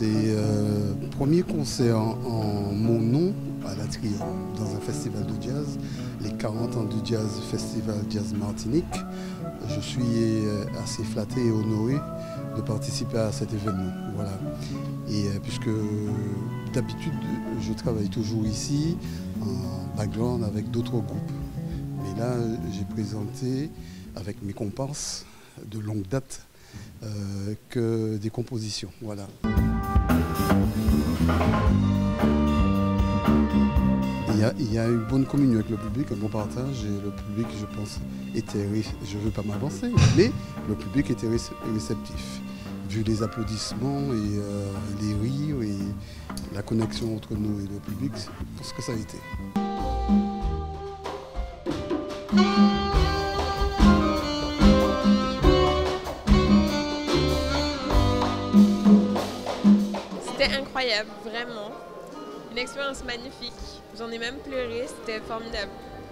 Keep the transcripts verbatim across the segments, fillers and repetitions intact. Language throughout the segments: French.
C'est euh, premier concert en, en mon nom à la Triade, dans un festival de jazz, les quarante ans du Jazz Festival Jazz Martinique. Je suis assez flatté et honoré de participer à cet événement. Voilà. Et euh, puisque d'habitude, je travaille toujours ici, en background avec d'autres groupes. Mais là, j'ai présenté avec mes comparses de longue date euh, que des compositions. Voilà. Il y, a, il y a une bonne communion avec le public, un bon partage, et le public, je pense, était, je ne veux pas m'avancer, mais le public était réceptif. Vu les applaudissements et euh, les rires et la connexion entre nous et le public, je pense que ça a été. C'était incroyable, vraiment. Une expérience magnifique. J'en ai même pleuré, c'était formidable.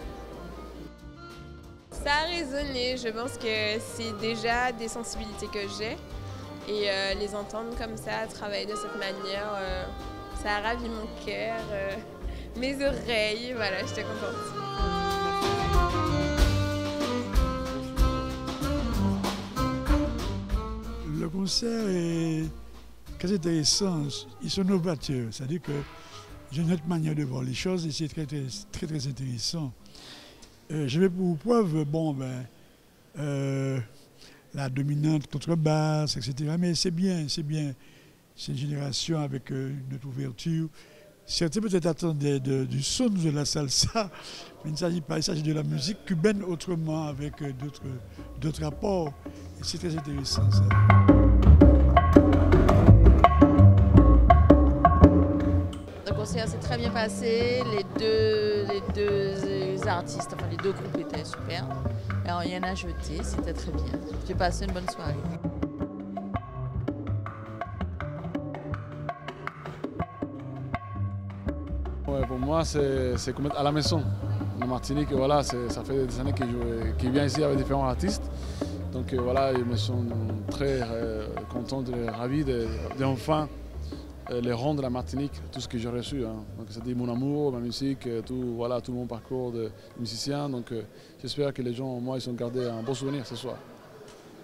Ça a résonné, je pense que c'est déjà des sensibilités que j'ai. Et euh, les entendre comme ça, travailler de cette manière, euh, ça a ravi mon cœur, euh, mes oreilles, voilà, j'étais contente. Le concert est très intéressant, ils sont novateurs, c'est-à-dire que j'ai une autre manière de voir les choses et c'est très très, très très intéressant. Euh, je vais pour preuve, bon ben, euh, la dominante contrebasse, et cetera. Mais c'est bien, c'est bien. C'est une génération avec euh, une autre ouverture. Certains peut-être attendaient de, du son de la salsa, mais il ne s'agit pas, il s'agit de la musique cubaine autrement, avec euh, d'autres, d'autres rapports. Et c'est très intéressant ça. Le concert s'est très bien passé, les deux, les deux artistes, enfin les deux groupes étaient super. Alors, rien à jeter, c'était très bien. J'ai passé une bonne soirée. Ouais, pour moi, c'est comme être à la maison. En Martinique, voilà, ça fait des années que je, que je viens ici avec différents artistes. Donc voilà, je me sens très euh, content, ravi d'enfin de, de les rendre la Martinique, tout ce que j'ai reçu. Hein. Donc c'est-à-dire mon amour, ma musique, tout, voilà, tout mon parcours de musicien. Donc euh, j'espère que les gens, moi, ils ont gardé un bon souvenir ce soir.